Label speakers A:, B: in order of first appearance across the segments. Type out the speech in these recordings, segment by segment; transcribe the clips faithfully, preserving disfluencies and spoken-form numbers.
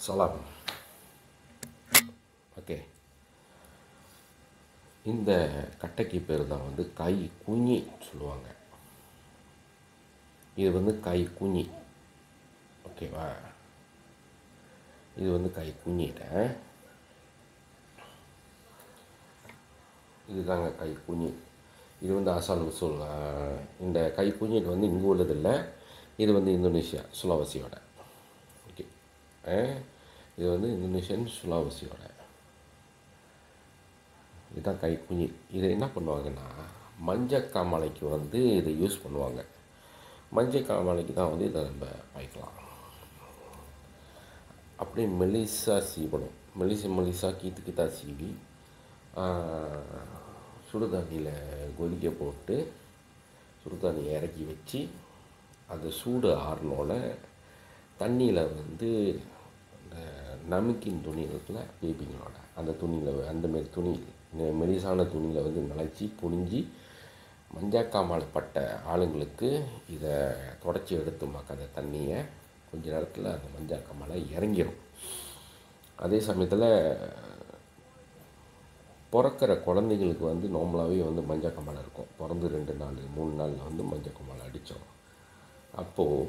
A: சலாம். ஓகே, இந்த கட்டைக்கு பேர் தான் வந்து கை குஞ்சி சொல்லுவாங்க. இது வந்து கை குஞ்சி, ஓகேவா? இது வந்து கை குஞ்சிட்ட இதுதாங்க கை குஞ்சி. இது வந்து அசால் உசூல். இந்த கை குஞ்சிட்டு வந்து இங்கே உள்ளதில்லை, இது வந்து இந்தோனேஷியா சுலாவசியோட. ஓகே, இது வந்து இந்தோனேஷியன் சுலாவசியோட. இதுதான் கை குஞ்சி. இதை என்ன பண்ணுவாங்கன்னா, மஞ்சள் காமாலைக்கு வந்து இதை யூஸ் பண்ணுவாங்க. மஞ்சள் காமாலைக்கு தான் வந்து இதை நம்ம பாய்க்கலாம். அப்படியே மெலிசா சீவணும். மெலிசா மெலிசா கீத்து கீத்தா சீவி சுடுதண்ணியில் கொதிக்க போட்டு சுடுதண்ணியை இறக்கி வச்சு அந்த சூடு ஆறினோட தண்ணியில் வந்து இந்த நமிக்கின் துணி இருக்குல்ல, பேபிங்களோட அந்த துணியில், அந்தமாரி துணி மெலிசான துணியில் வந்து நனைச்சி புழிஞ்சி மஞ்சக்காமாலை பட்ட ஆளுங்களுக்கு இதை தொடச்சி எடுத்துமாக்க அந்த தண்ணியை கொஞ்ச நேரத்தில் அந்த மஞ்சக்காமாலை இறங்கிடும். அதே சமயத்தில் பிறக்கிற குழந்தைங்களுக்கு வந்து நார்மலாகவே வந்து மஞ்சக்காமாலை இருக்கும். பிறந்து ரெண்டு நாள் மூணு நாளில் வந்து மஞ்சக்காமாலை அடித்தோம். அப்போது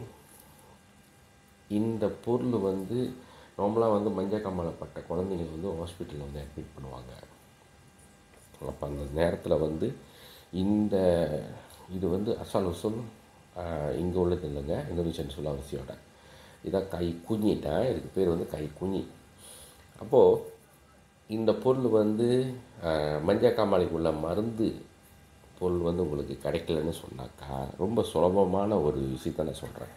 A: இந்த பொருள் வந்து நார்மலாக வந்து மஞ்சக்காமாலை பட்ட குழந்தைங்க வந்து ஹாஸ்பிட்டலில் வந்து அட்மிட் பண்ணுவாங்க. அப்போ அந்த நேரத்தில் வந்து இந்த இது வந்து அசால் உசூல் இங்கே உள்ளது இல்லைங்க, இந்தோனேஷியன் சுலாவசியோட. இதான் கை குஞ்சிட்டேன், இதுக்கு பேர் வந்து கை குஞ்சி. அப்போது இந்த பொருள் வந்து மஞ்சக்காமாலைக்கு உள்ள மருந்து பொருள் வந்து உங்களுக்கு கிடைக்கலன்னு சொன்னாக்கா, ரொம்ப சுலபமான ஒரு விஷயத்தை நான் சொல்கிறேன்.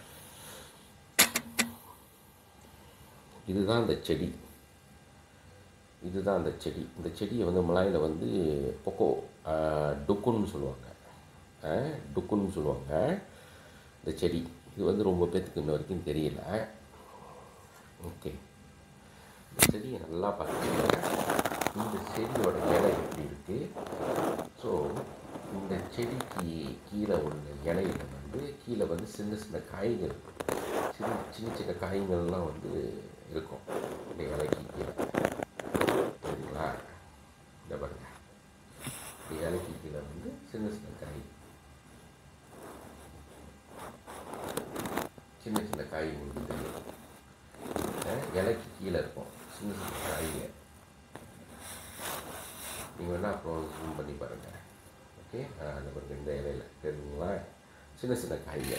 A: இதுதான் அந்த செடி, இதுதான் அந்த செடி. இந்த செடியை வந்து மலாயில் வந்து பொக்கோ டுக்குன்னு சொல்லுவாங்க. டுக்குன்னு சொல்லுவாங்க இந்த செடி. இது வந்து ரொம்ப பேத்துக்கு இன்ன வரைக்கும் தெரியல. ஓகே, இந்த செடியை நல்லா பார்த்தீங்கன்னா இந்த செடியோட இலை எப்படி இருக்குது. ஸோ இந்த செடிக்கு கீழே உள்ள இலையில வந்து கீழே வந்து சின்ன சின்ன காய்கள், சின்ன சின்ன சின்ன காய்கள்லாம் வந்து இருக்கும் இந்த இலைக்கு கீழே. சரிங்களா? இந்த பாருங்க, இந்த இலைக்கு கீழே வந்து சின்ன சின்ன காய், சின்ன சின்ன காய் உங்களுக்கு தெரியும். இலைக்கு கீழே இருக்கும் சின்ன சின்ன காய்கள். நீங்கள் வேணால் அப்புறம் ஜூம் பண்ணி பாருங்கள். ஓகே, அந்த பாருங்கள், இந்த இலையில தெரியுங்களா சின்ன சின்ன காய்கள்.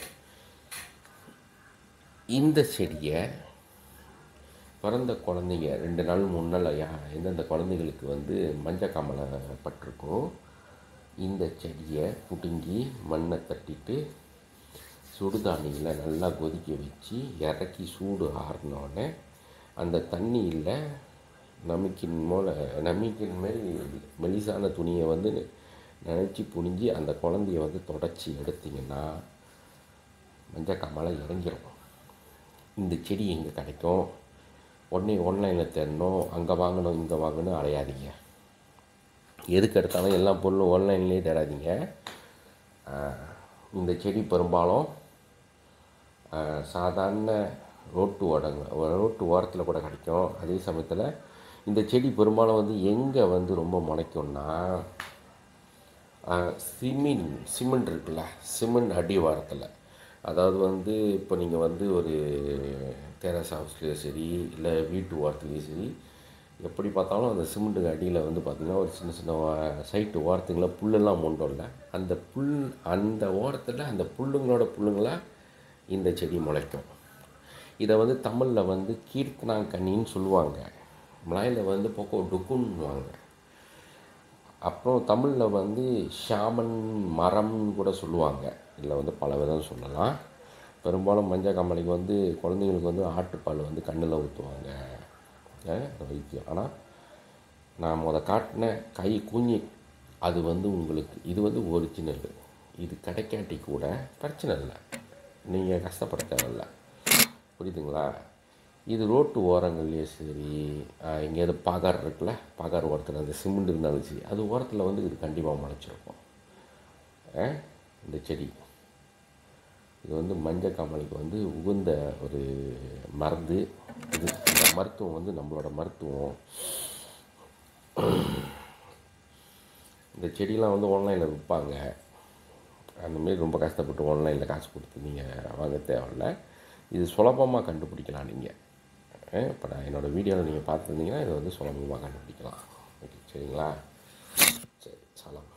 A: இந்த செடியை பிறந்த குழந்தைங்க ரெண்டு நாள் மூணு நாள் யா எந்தெந்த குழந்தைங்களுக்கு வந்து மஞ்சக்காமலை பட்டிருக்கோ, இந்த செடியை பிடுங்கி மண்ணை தட்டிட்டு சுடுதானியில் நல்லா கொதிக்க வச்சு இறக்கி சூடு ஆறினோடனே அந்த தண்ணியில் நமிக்கின் மூல நமிக்கின் மாரி மெலிசான துணியை வந்து நினச்சி புழிஞ்சி அந்த குழந்தைய வந்து தொடச்சி எடுத்திங்கன்னா மஞ்சக்காமாலை இறங்கிடும். இந்த செடி எங்கே கிடைக்கும்? உடனே ஆன்லைனில் தேடணும், அங்கே வாங்கணும் இங்கே வாங்கணும் அலையாதீங்க. எதுக்கு எடுத்தாலும் எல்லா பொருளும் ஆன்லைன்லேயே தேடாதீங்க. இந்த செடி பெரும்பாலும் சாதாரண ரோட்டு ஓடங்க ரோட்டு ஓரத்தில் கூட கிடைக்கும். அதே சமயத்தில் இந்த செடி பெரும்பாலும் வந்து எங்கே வந்து ரொம்ப முளைக்கும்னா, சிமெண்ட் சிமெண்ட் இருக்குல்ல, சிமெண்ட் அடிவாரத்தில். அதாவது வந்து இப்போ நீங்கள் வந்து ஒரு டெரஸ் ஹவுஸ்லேயும் சரி இல்லை வீட்டு ஓரத்துலேயும் சரி, எப்படி பார்த்தாலும் அந்த சிமெண்ட்டுக்கு அடியில் வந்து பார்த்திங்கன்னா ஒரு சின்ன சின்ன சைட்டு ஓரத்துங்கள புல்லெல்லாம் மொண்டோம்ல, அந்த புல் அந்த ஓரத்தில் அந்த புல்லுங்களோட புல்லுங்களாக இந்த செடி முளைக்கும். இதை வந்து தமிழில் வந்து கீர்த்தனாங்கண்ணின்னு சொல்லுவாங்க, மலாயில் வந்து பொக்கோ டுக்குன்னுவாங்க. அப்புறம் தமிழில் வந்து ஷாமன் மரம்னு கூட சொல்லுவாங்க. இதில் வந்து பல விதம் சொல்லலாம். பெரும்பாலும் மஞ்சக்காமாலைக்கு வந்து குழந்தைங்களுக்கு வந்து ஆட்டுப்பால் வந்து கண்ணில் ஊற்றுவாங்க வைத்தியம். ஆனால் நான் முத காட்டின கை குஞ்சி அது வந்து உங்களுக்கு இது வந்து ஒரிஜினல். இது கிடைக்காட்டி கூட பிரச்சனை இல்லை, நீங்கள் கஷ்டப்பட தேவையில்லை. புரியுதுங்களா? இது ரோட்டு ஓரங்கள்லேயே சரி, எங்கேயாவது பகார் இருக்குல்ல, பகார் ஓரத்தில் அந்த சிமெண்ட் இருந்தாலும் சரி, அது ஓரத்தில் வந்து இது கண்டிப்பாக முளைச்சிருக்கும் இந்த செடி. இது வந்து மஞ்சக்காமாலைக்கு வந்து உகந்த ஒரு மருந்து. இது இந்த மருத்துவம் வந்து நம்மளோட மருத்துவம். இந்த செடியெலாம் வந்து ஆன்லைனில் விற்பாங்க. அந்தமாரி ரொம்ப கஷ்டப்பட்டு ஆன்லைனில் காசு கொடுத்து நீங்கள் வாங்க தேவையில்ல. இது சுலபமாக கண்டுபிடிக்கலாம். நீங்கள் இப்போ நான் என்னோடய வீடியோவில் நீங்கள் பார்த்துருந்தீங்கன்னா இதை வந்து சுலபமாக கண்டுபிடிக்கலாம். ஓகே, சரிங்களா? சரி, சலாம்.